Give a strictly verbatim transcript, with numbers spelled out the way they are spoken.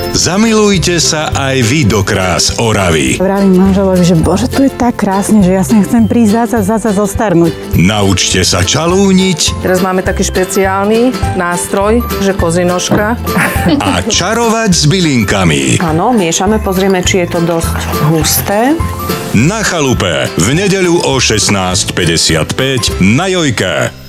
Zamilujte sa aj vy do krás Oravy. Vravím manželovi, že bože, tu je tak krásne, že ja sa chcem prísť zasa, zasa zostarnúť. Naučte sa čalúniť. Teraz máme taký špeciálny nástroj, že kozinožka. A čarovať s bylinkami. Áno, miešame, pozrieme, či je to dosť husté. Na chalupe v nedeľu o šestnásť päťdesiatpäť na Jojke.